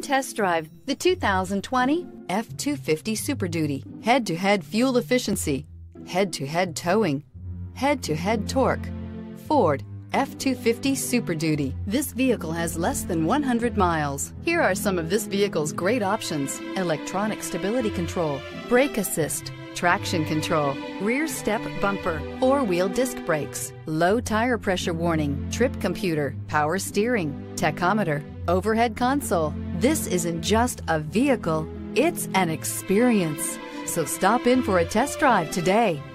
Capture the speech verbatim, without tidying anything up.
Test drive the two thousand twenty F two fifty Super Duty. Head-to-head fuel efficiency, head-to-head towing, head-to-head torque. Ford F two fifty Super Duty. This vehicle has less than one hundred miles. Here are some of this vehicle's great options: electronic stability control, brake assist, traction control, rear step bumper, four-wheel disc brakes, low tire pressure warning, trip computer, power steering, tachometer, overhead console. This isn't just a vehicle, it's an experience. So stop in for a test drive today.